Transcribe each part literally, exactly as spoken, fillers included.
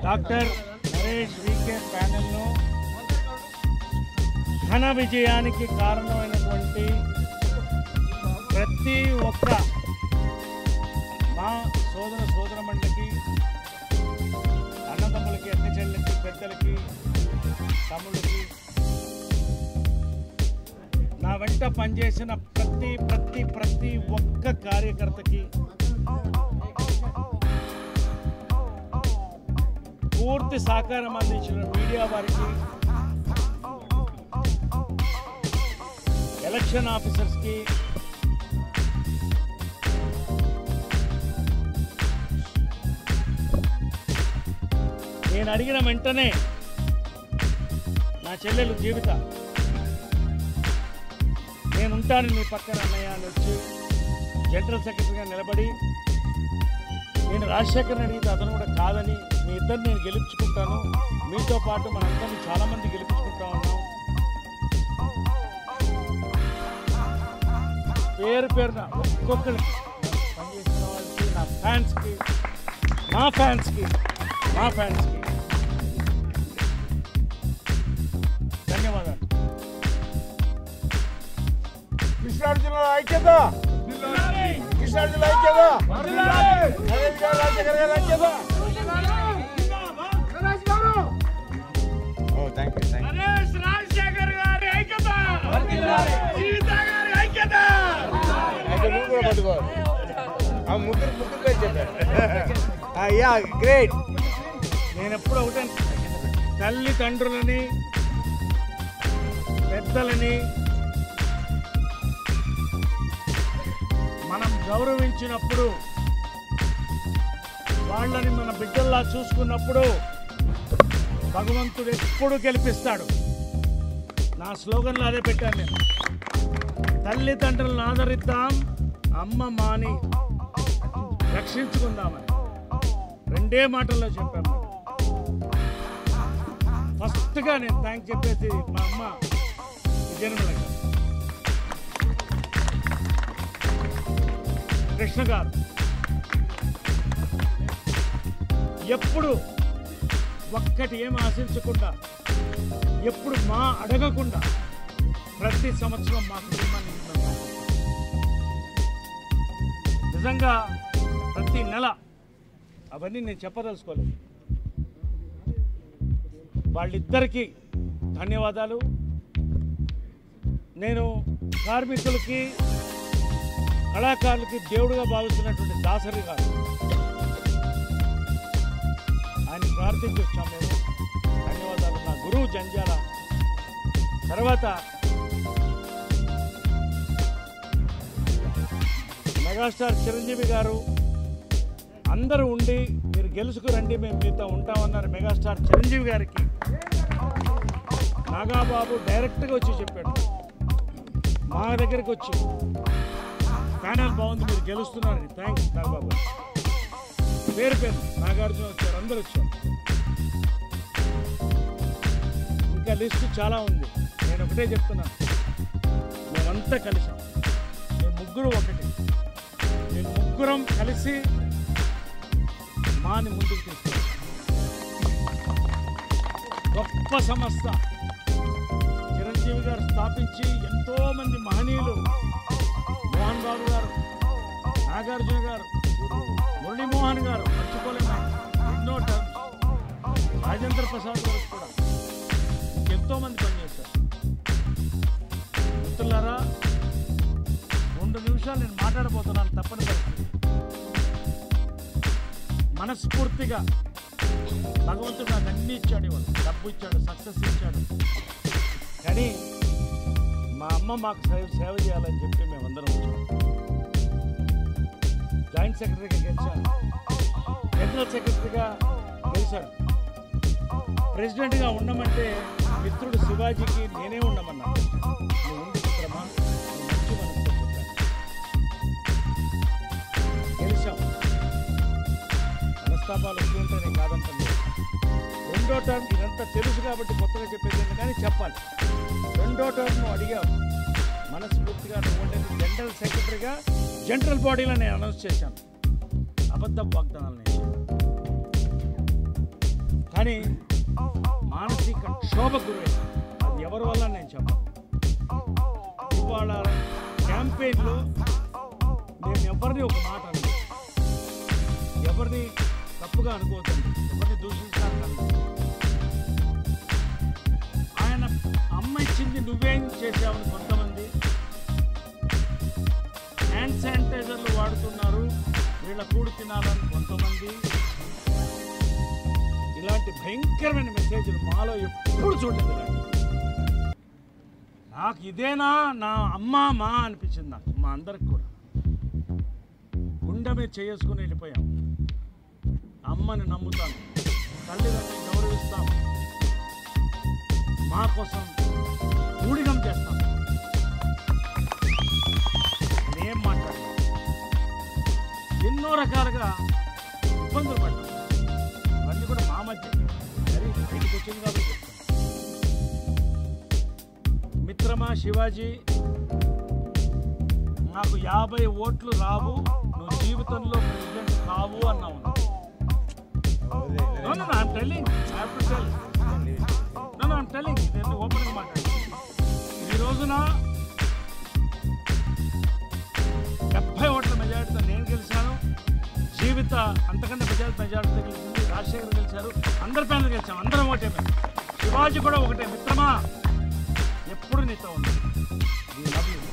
Doctor Naresh VK ప్యానెల్ను ఘన విజయానికి కారణమైనటువంటి ప్రతి ఒక్క మా సోదర సోదరమణులకి, అన్నదమ్ములకి, అక్క చెల్లెలకి, పెద్దలకి, తమ్ముళ్ళకి, నా వెంట పనిచేసిన ప్రతి ప్రతి ప్రతి ఒక్క కార్యకర్తకి పూర్తి సహకారం అందించిన మీడియా వారికి, ఎలక్షన్ ఆఫీసర్స్కి, నేను అడిగిన వెంటనే నా చెల్లెలు జీవిత నేనుంటాను మీ పక్కన అన్నయ్య అని వచ్చి జనరల్ సెక్రటరీగా నిలబడి, నేను రాజశేఖర్ని అడిగితే అతను కూడా కాదని, మీ ఇద్దరు నేను గెలుపుకుంటాను, మీతో పాటు మనందరినీ చాలామంది గెలుపుకుంటా ఉన్నాం. పేరు పేరున ఒక్కొక్కరికి పనిచేసిన వాళ్ళకి, నా ఫ్యాన్స్కి, మా ఫ్యాన్స్కి మా ఫ్యాన్స్కి ధన్యవాదాలు. కృష్ణార్జున ఐక్యత, కృష్ణార్జున ఐక్యత, నరేష్ గారు, రాజశేఖర్ గారు ఐక్యత. ఓ thank you thank you. Naresh Rajasekhar గారి ఐక్యత, జీవిత గారి ఐక్యత. అయితే నువ్వు కూడా పట్టుకో. ఆ ముగ్గురు ముగ్గురు పేరు చెప్పారు. Yeah great. నేను ఎప్పుడు ఒకటే, తల్లిదండ్రులని, పెద్దలని మనం గౌరవించినప్పుడు, వాళ్ళని మన బిడ్డల్లా చూసుకున్నప్పుడు భగవంతుడు ఎప్పుడు గెలిపిస్తాడు. నా స్లోగన్లో అదే పెట్టాను నేను. తల్లిదండ్రులను ఆదరిద్దాం, అమ్మ మాని రక్షించుకుందామని రెండే మాటల్లో చెప్పాము. ఫస్ట్గా నేను థ్యాంక్ చెప్పేసి మా అమ్మ విజయనిర్మల గారు, కృష్ణ గారు ఎప్పుడు ఒక్కటి ఏం ఆశించకుండా, ఎప్పుడు మా అడగకుండా ప్రతి సంవత్సరం మా కుటుంబాన్ని నిజంగా ప్రతి నెల అవన్నీ నేను చెప్పదలుచుకోలేదు. వాళ్ళిద్దరికీ ధన్యవాదాలు. నేను కార్మికులకి, కళాకారులకి దేవుడుగా భావిస్తున్నటువంటి దాసరి గారు, ఆయన ప్రార్థించి వచ్చాం మేము. ధన్యవాదాలు. నా గురువు జంజాల. తర్వాత మెగాస్టార్ చిరంజీవి గారు అందరూ ఉండి, మీరు గెలుచుకురండి, మేము మీతో ఉంటామన్నారు. మెగాస్టార్ చిరంజీవి గారికి నాగాబాబు డైరెక్ట్గా వచ్చి చెప్పాడు, మా దగ్గరికి వచ్చి ప్యానల్ బాగుంది, మీరు గెలుస్తున్నారని. థ్యాంక్స్ నాగబాబు. పేరు పేరు నాగార్జున వచ్చారు, అందరూ వచ్చారు. ఇంకా లిస్టు చాలా ఉంది. నేను ఒకటే చెప్తున్నాను, మేమంతా కలిసాం. మేము ముగ్గురు ఒకటి. మేము ముగ్గురం కలిసి మాని ముందుకు తీసుకెళ్ళాం. గొప్ప సంస్థ చిరంజీవి గారు స్థాపించి, ఎంతో మంది మహనీయులు, మోహన్ బాబు గారు, నాగార్జున గారు, మురళీమోహన్ గారు, మర్చిపోలేము, ఎన్నో టర్మ్స్, రాజేంద్ర ప్రసాద్ గారు కూడా ఎంతో మంది పనిచేశారు. మిత్రులారా, రెండు నిమిషాలు నేను మాట్లాడబోతున్నాను తప్పని పరిస్థితి. మనస్ఫూర్తిగా భగవంతుడు నాకు అన్నీ ఇచ్చాడు. ఇవాళ డబ్బు ఇచ్చాడు, సక్సెస్ ఇచ్చాడు. కానీ మా అమ్మ మాకు సేవ సేవ చేయాలని చెప్పి మేమందరం వచ్చాం. జాయింట్ సెక్రటరీగా గెలిచాను, జనరల్ సెక్రటరీగా గెలిచాను. ప్రెసిడెంట్గా ఉండమంటే మిత్రుడు శివాజీకి నేనే ఉండమన్నాను. నువ్వు ఉండి మిత్రమా, నువ్వు మంచి మనసుతో చెప్పాను. గెలిచాం. మనస్తాపాలు వస్తూ ఉంటే నేను కాదంటాను. రెండో టర్మ్ ఇదంతా తెలుసు కాబట్టి కొత్తగా చెప్పేది కానీ చెప్పాలి. రెండో టర్మ్ నువ్వు అడిగావు, మనస్ఫూర్తిగా నువ్వు ఉండేది జనరల్ సెక్రటరీగా జనరల్ బాడీలో నేను అనౌన్స్ చేశాను. అబద్ధ వాగ్దానాలు నేను కానీ మానసిక క్షోభ గురై అది ఎవరి వల్ల నేను చెప్పను. ఇవాళ క్యాంపెయిన్లో నేను ఎవరిని ఒక మాట అన్నాను, ఎవరిని తప్పుగా అనుకోవద్దండి, ఎవరిని దూషించాలని. ఆయన అమ్మ ఇచ్చింది నువ్వేం చేసావని కొంతమంది, హ్యాండ్ శానిటైజర్లు వాడుతున్నారు వీళ్ళ కూడు తినాలని కొంతమంది, ఇలాంటి భయంకరమైన మెసేజ్లు మాలో ఎప్పుడు చూడలేదు. నాకు ఇదేనా నా అమ్మ మా అనిపించింది. నాకు మా అందరికి కూడా గుండె మీద చేసుకుని వెళ్ళిపోయాం. అమ్మని నమ్ముతాను, తల్లిదండ్రులు గౌరవిస్తాం, మా కోసం ఊడిగం చేస్తాం. నేనేం మాట్లాడతాను, ఎన్నో రకాలుగా ఇబ్బందులు పడ్డాం. అవన్నీ కూడా మా మధ్య సరే బయటకు వచ్చింది కాబట్టి చెప్తాను. మిత్రమా శివాజీ, నాకు యాభై ఓట్లు రావు, నువ్వు జీవితంలో ప్రెసిడెంట్ కావు అన్నావు. No, no, no, I'm telling. I have to tell. No, no, I'm telling. నేను ఓపెన్గా మాట్లాడుతున్నాను. ఈ రోజున డెబ్బై ఓట్ల మెజారిటీతో నేను గెలిచాను. జీవిత అంతకంటే మెజారిటీ మెజారిటీతో గెలిచింది రాజశేఖర్ గెలిచారు. అందరి పైన గెలిచాం, అందరం ఒకటే. శివాజీ కూడా ఒకటే. మిత్రమా, ఎప్పుడు నీతో ఉంది. We love you.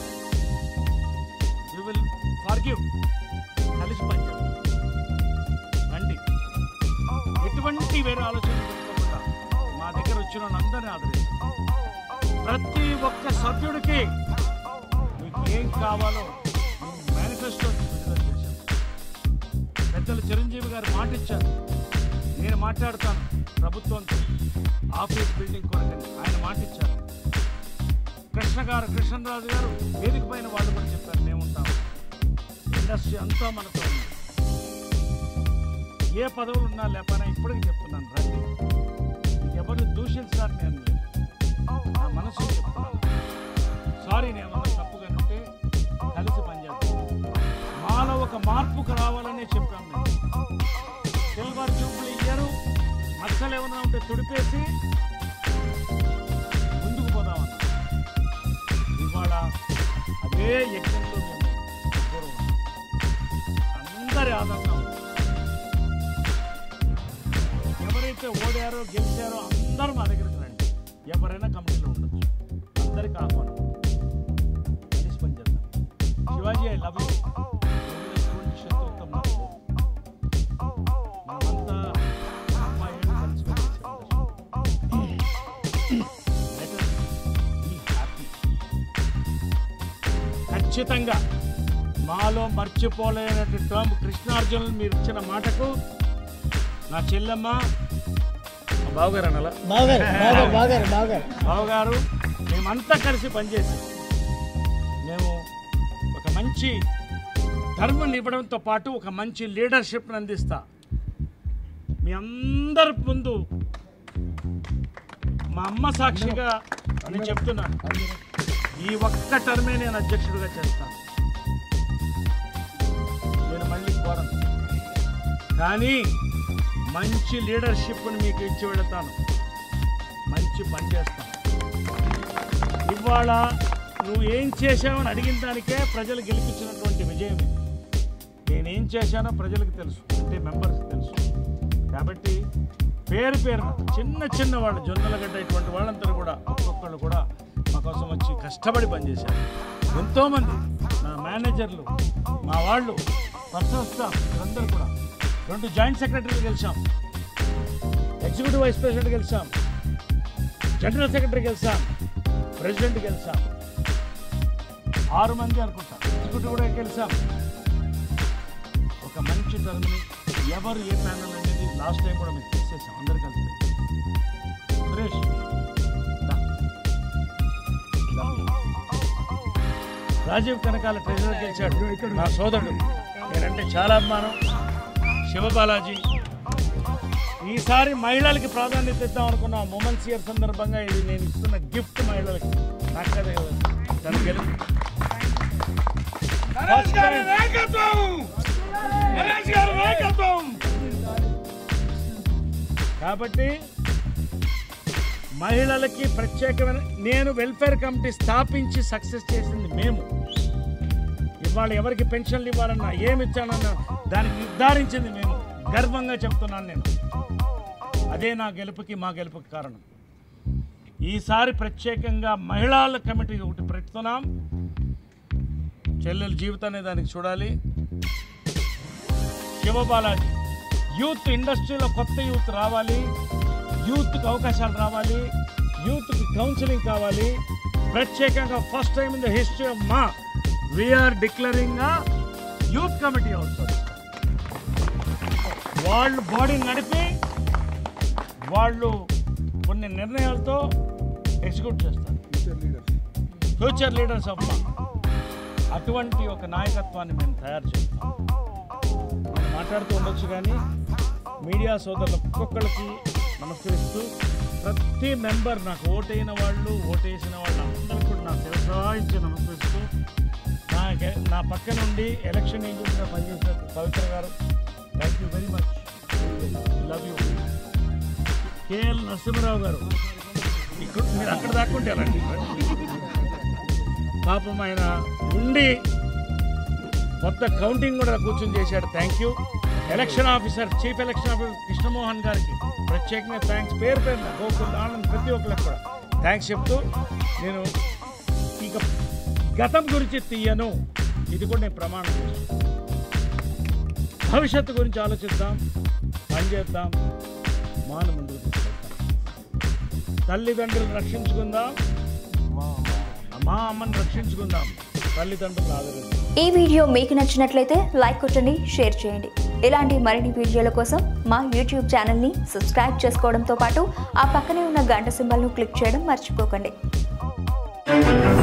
We will forgive. కలిసి పనిచేద్దాం. రండి, ఎటువంటి వేరే ఆలోచన పెట్టుకోకుండా మా దగ్గర వచ్చిన అందరినీ ఆదరిస్తాం. ప్రతి ఒక్క సభ్యుడికి మీకు ఏం కావాలో మేనిఫెస్టో విడుదల చేశాం. పెద్దలు చిరంజీవి గారు మాట ఇచ్చారు, నేను మాట్లాడతాను ప్రభుత్వంతో ఆఫీస్ బిల్డింగ్ కొరకని ఆయన మాట ఇచ్చారు. కృష్ణ గారు కృష్ణరాజు గారు వేదిక పైన వాళ్ళు కూడా చెప్పారు, మేముంటాం. ఇండస్ట్రీ అంతా మనతో ఉంది. ఏ పదవులు ఉన్నా లేకపోయినా ఇప్పటికీ చెప్తున్నాను, రండి. ఎవరిని దూషించడానికి నేను లేదు, నా మనసు చెప్తున్నాను. సారీ, నేను తప్పుగా ఉంటే కలిసి పనిచేస్తాను. మాలో ఒక మార్పుకు రావాలనే చెప్పాను. నేను సిల్వర్ జూబ్లీ ఇయ్యరు, మచ్చలు ఏమైనా ఉంటే తుడిపేసి ముందుకు పోదామన్నా. ఇవాళ అదే యజ్ఞంలో మేము పూర్వం అందరి ఆదరణ. ఎవరైతే ఓడారో గెలిచారో అందరూ మా దగ్గరికి రండి. ఎవరైనా కమిటీలో ఉండొచ్చు, అందరికి ఆహ్వానం. కలిసి పనిచేద్దాం. Shivaji, I love you. ఎటువంటి శత్రుత్వం నాకు లేదు. మనమంతా అమ్మాయి కలిసి పనిచేసాం. హ్యాపీ. ఖచ్చితంగా మాలో మర్చిపోలేనటువంటి టర్మ్ కృష్ణార్జునులు మీరు ఇచ్చిన మాటకు నా చెల్లెమ్మ బావగారు అనాలా బావగారు మేమంతా కలిసి పనిచేసి మేము ఒక మంచి ధర్మం ఇవ్వడంతో పాటు ఒక మంచి లీడర్షిప్ని అందిస్తా. మీ అందరి ముందు మా అమ్మ సాక్షిగా నేను చెప్తున్నాను, ఈ ఒక్క టర్మే నేను అధ్యక్షుడిగా చేస్తాను. నేను మళ్ళీ కోరను, కానీ మంచి లీడర్షిప్ని మీకు ఇచ్చి వెళతాను, మంచి పని చేస్తాను. ఇవాళ నువ్వు ఏం చేశావని అడిగిన దానికే ప్రజలు గెలిపించినటువంటి విజయం ఇది. నేనేం చేశానో ప్రజలకు తెలుసు, అంటే మెంబర్స్కి తెలుసు. కాబట్టి పేరు పేరున చిన్న చిన్న వాళ్ళు, జొన్నలగడ్డ ఇటువంటి వాళ్ళందరూ కూడా ఒక్కొక్కళ్ళు కూడా మా కోసం వచ్చి కష్టపడి పనిచేశారు. ఎంతోమంది నా మేనేజర్లు, మా వాళ్ళు, పర్సనల్ స్టాఫ్ వీళ్ళందరూ కూడా. రెండు జాయింట్ సెక్రటరీలు గెలిచాం, ఎగ్జిక్యూటివ్ వైస్ ప్రెసిడెంట్ గెలిచాం, జనరల్ సెక్రటరీ గెలిచాం, ప్రెసిడెంట్ గెలిచాం. ఆరు మంది అనుకుంటా ఎగ్జిక్యూటివ్ కూడా గెలిచాం. ఒక మంచి టర్మ్ని ఎవరు ఏ ప్యానల్ అనేది లాస్ట్ టైం కూడా మేము తీసేసాం, అందరు కలిసి. సురేష్ రాజీవ్ కనకాల ట్రెజరర్ గెలిచాడు, నా సోదరుడు. నేనంటే చాలా అభిమానం. శివబాలాజీ, ఈసారి మహిళలకి ప్రాధాన్యత ఇద్దాం అనుకున్నాం. ఉమెన్స్ ఇయర్ సందర్భంగా ఇది నేను ఇస్తున్న గిఫ్ట్ మహిళలకి. నాకు కదా తను గెలుపు. కాబట్టి మహిళలకి ప్రత్యేకమైన నేను వెల్ఫేర్ కమిటీ స్థాపించి సక్సెస్ చేసింది మేము. ఇవాళ ఎవరికి పెన్షన్లు ఇవ్వాలన్నా ఏమి ఇచ్చానన్నా దానికి నిర్ధారించింది మేము. గర్వంగా చెప్తున్నాను నేను. అదే నా గెలుపుకి మా గెలుపుకి కారణం. ఈసారి ప్రత్యేకంగా మహిళల కమిటీ ఒకటి పెడుతున్నాం. చెల్లెల జీవితాన్ని దానికి చూడాలి. శివబాలాజీ యూత్ ఇండస్ట్రీలో కొత్త యూత్ రావాలి, యూత్కి అవకాశాలు రావాలి, యూత్కి కౌన్సిలింగ్ కావాలి. ప్రత్యేకంగా first time in the history of మా we are declaring youth committee also. వాళ్ళు బాడీ నడిపి వాళ్ళు కొన్ని నిర్ణయాలతో ఎగ్జిక్యూట్ చేస్తారు. ఫ్యూచర్ లీడర్స్ ఆఫ్ మా. అటువంటి ఒక నాయకత్వాన్ని మేము తయారు చేస్తాం. మనం మాట్లాడుతూ ఉండొచ్చు కానీ మీడియా సోదరులు ఒక్కొక్కరికి నమస్కరిస్తూ ప్రతి మెంబర్ నాకు ఓటైన వాళ్ళు ఓటేసిన వాళ్ళు అందరికీ కూడా నాకు వ్యవసాయించి నమస్కరిస్తూ నా నా పక్క నుండి ఎలక్షన్ ఏజెంట్గా పనిచేసిన పవిత్ర గారు thank you very much, love you. KL Narasimharao గారు ఇక్కడ మీరు అక్కడ దాక్కుంటే అలాంటి పాపం ఆయన ఉండి మొత్తం కౌంటింగ్ కూడా కూర్చొని చేశాడు. Thank you. Election officer chief election officer Krishnamohan గారికి ప్రత్యేకంగా థ్యాంక్స్. పేరు పేరున గోకుల్ ఆనంద్ ప్రతి ఒక్కరికి కూడా థ్యాంక్స్ చెప్తూ నేను ఇక గతం గురించి తీయను. ఇది కూడా నేను ప్రమాణం చేస్తాను. భవిష్యత్తు గురించి ఆలోచిద్దాం, పనిచేద్దాం, మాను ముందుకు తీసుకెళ్తాం. తల్లిదండ్రులు రక్షించుకుందాం, మా అమ్మని రక్షించుకుందాం, తల్లిదండ్రులు ఆదరిద్దాం. ఈ వీడియో మీకు నచ్చినట్లయితే లైక్ కొట్టండి, షేర్ చేయండి. ఇలాంటి మరిన్ని వీడియోల కోసం మా యూట్యూబ్ ఛానల్ని సబ్స్క్రైబ్ చేసుకోవడంతో పాటు ఆ పక్కనే ఉన్న గంట సింబల్ను క్లిక్ చేయడం మర్చిపోకండి.